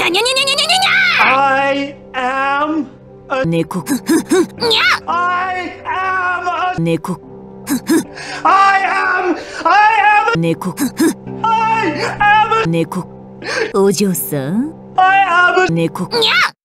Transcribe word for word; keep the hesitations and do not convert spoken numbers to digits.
にゃにゃにゃにゃにゃにゃ I am a 猫。にゃ I am a 猫。 I am I am 猫。 I am 猫。お嬢さん。 I am 猫。にゃ